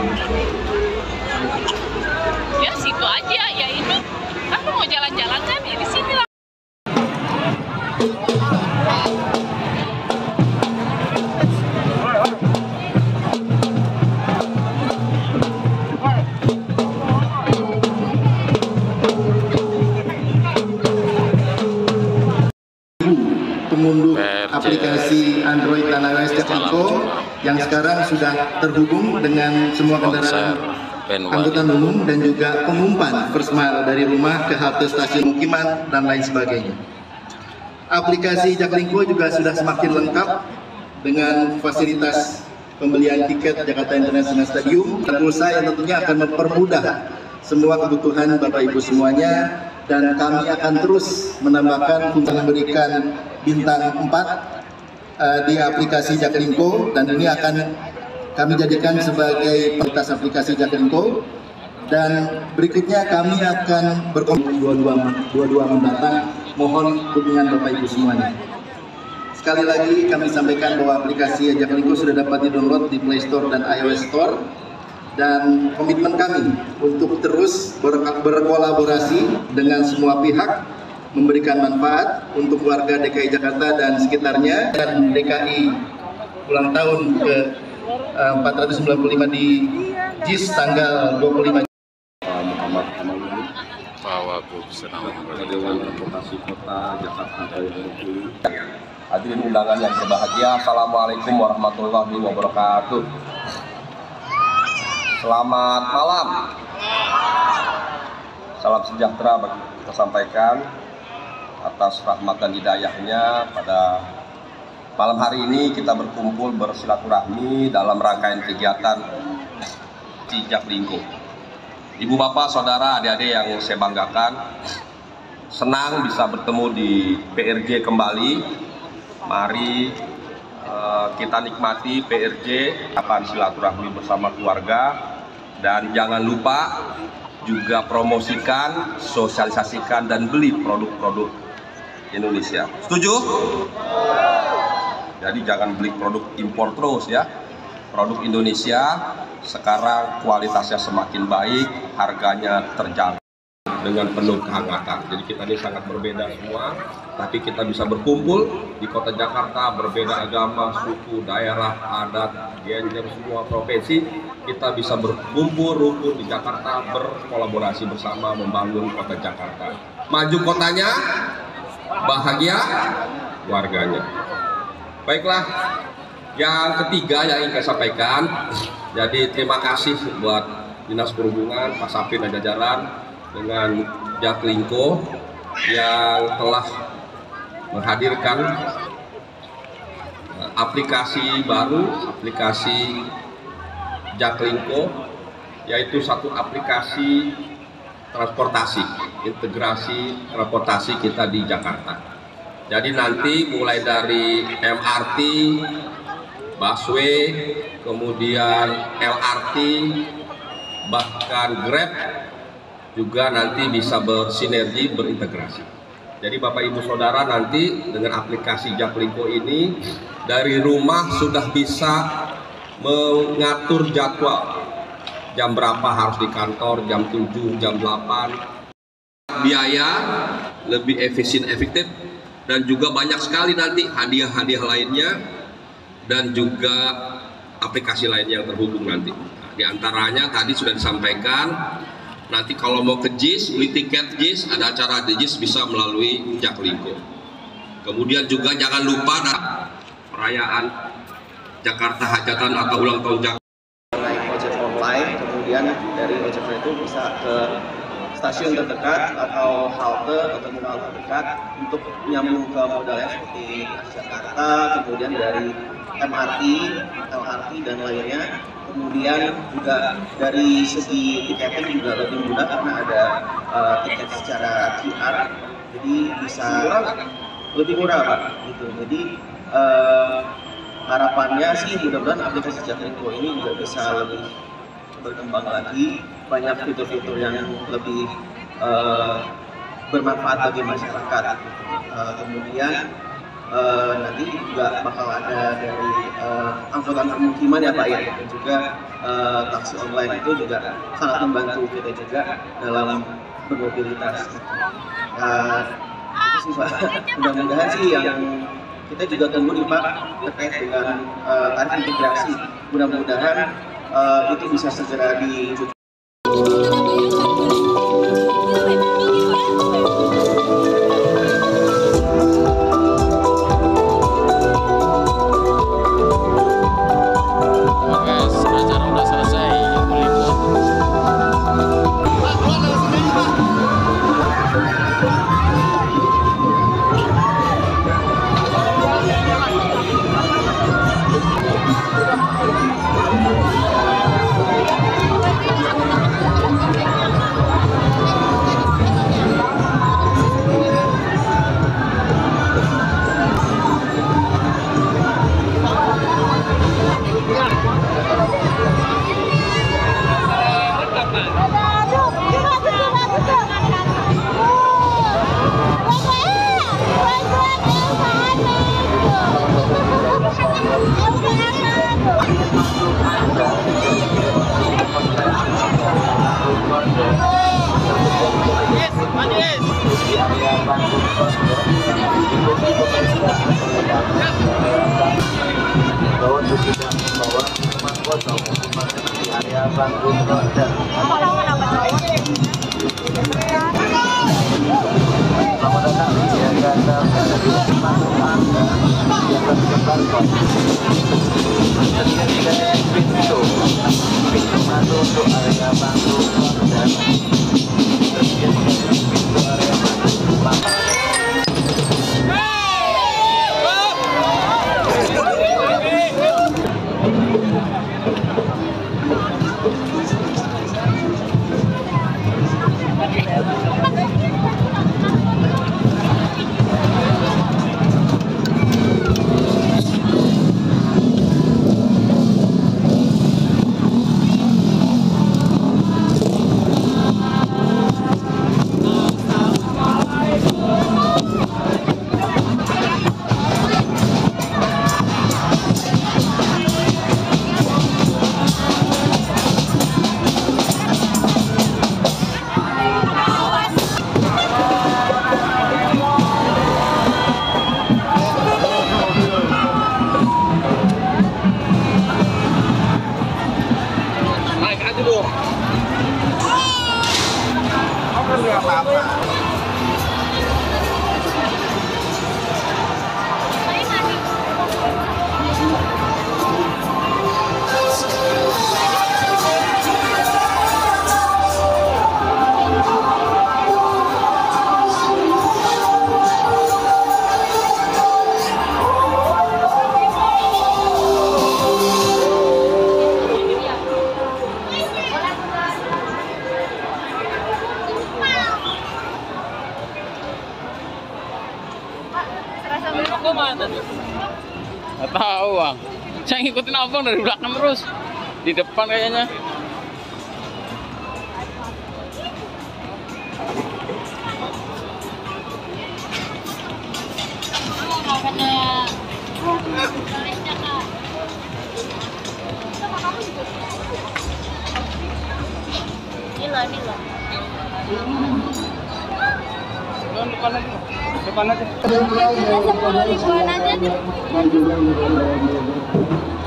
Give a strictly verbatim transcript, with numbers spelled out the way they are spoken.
Ya situ aja, ya ini aku mau jalan-jalan kan ya di sini lah. Pengunduh aplikasi Android dan iOS Jaklingko yang sekarang sudah terhubung dengan semua kendaraan angkutan umum dan juga pengumpan first mile dari rumah ke halte stasiun mukiman dan lain sebagainya. Aplikasi Jaklingko juga sudah semakin lengkap dengan fasilitas pembelian tiket Jakarta International Stadium dan pulsa yang tentunya akan mempermudah semua kebutuhan Bapak Ibu semuanya, dan kami akan terus menambahkan fungsi memberikan bintang empat uh, di aplikasi Jaklingko, dan ini akan kami jadikan sebagai prioritas aplikasi Jaklingko. Dan berikutnya kami akan berkomunikasi dua dua mendatang. Mohon dukungan Bapak Ibu semuanya. Sekali lagi kami sampaikan bahwa aplikasi Jaklingko sudah dapat di-download di Play Store dan iOS Store, dan komitmen kami untuk terus ber berkolaborasi dengan semua pihak, memberikan manfaat untuk warga D K I Jakarta dan sekitarnya, dan D K I ulang tahun ke uh, empat ratus sembilan puluh lima di J I S tanggal dua puluh lima. Muhammad Kamaludin, Wagub Senang Dewan Transportasi Kota Jakarta. Hadirin undangan yang berbahagia, Assalamualaikum warahmatullahi wabarakatuh. Selamat malam. Salam sejahtera bagi kita sampaikan atas rahmat dan hidayahnya. Pada malam hari ini kita berkumpul bersilaturahmi dalam rangkaian kegiatan di Jaklingko. Ibu bapak, saudara, adik-adik yang saya banggakan, senang bisa bertemu di P R J kembali. Mari uh, kita nikmati P R J, kapan silaturahmi bersama keluarga, dan jangan lupa juga promosikan, sosialisasikan, dan beli produk-produk Indonesia. Setuju? Jadi jangan beli produk impor terus ya. Produk Indonesia sekarang kualitasnya semakin baik, harganya terjangkau dengan penuh kehangatan. Jadi kita ini sangat berbeda semua, tapi kita bisa berkumpul di kota Jakarta, berbeda agama, suku, daerah, adat, gender, semua provinsi. Kita bisa berkumpul rukun di Jakarta, berkolaborasi bersama membangun kota Jakarta. Maju kotanya, bahagia warganya. Baiklah, yang ketiga yang ingin saya sampaikan, jadi terima kasih buat Dinas Perhubungan, Pak Sapin dan jajaran dengan Jaklingko yang telah menghadirkan aplikasi baru, aplikasi Jaklingko, yaitu satu aplikasi transportasi, integrasi transportasi kita di Jakarta. Jadi nanti mulai dari M R T, busway, kemudian L R T, bahkan Grab juga nanti bisa bersinergi, berintegrasi. Jadi Bapak Ibu Saudara, nanti dengan aplikasi Jaklingko ini dari rumah sudah bisa mengatur jadwal jam berapa harus di kantor, jam tujuh, jam delapan. Biaya lebih efisien, efektif, dan juga banyak sekali nanti hadiah-hadiah lainnya dan juga aplikasi lainnya yang terhubung nanti. Nah, di antaranya tadi sudah disampaikan, nanti kalau mau ke J I S, beli tiket J I S, ada acara di J I S bisa melalui Jaklingko. Kemudian juga jangan lupa perayaan Jakarta Hajatan atau ulang tahun Jakarta. Naik ojek online, kemudian dari ojek online itu bisa ke stasiun terdekat atau halte atau terminal terdekat untuk nyambung ke modalnya seperti Jakarta, kemudian dari M R T, L R T dan lainnya. Kemudian juga dari segi tiketing juga lebih mudah karena ada uh, tiket secara Q R, jadi bisa lebih murah Pak. Gitu. Jadi uh, harapannya sih mudah-mudahan aplikasi Jaklingko ini juga bisa lebih berkembang lagi, banyak fitur-fitur yang lebih uh, bermanfaat bagi masyarakat. Uh, kemudian uh, nanti juga bakal ada dari uh, angkutan pemukiman ya Pak ya, dan juga uh, taksi online itu juga sangat membantu kita juga dalam bermobilitas. Uh, itu sih Pak, mudah-mudahan sih yang kita juga tunggu nih Pak terkait dengan uh, tarif integrasi, mudah-mudahan uh, itu bisa segera diwujudkan. Selamat datang di Jakarta, masuk Anda yang tersebar terlihat pintu pintu masuk untuk area Bandung dan terlihat pintu area Bandung. Nggak tahu bang, saya ngikutin abang dari belakang terus, di depan kayaknya. Nila, Nila. Depan aja, depan aja. Sepuluh ribuan aja.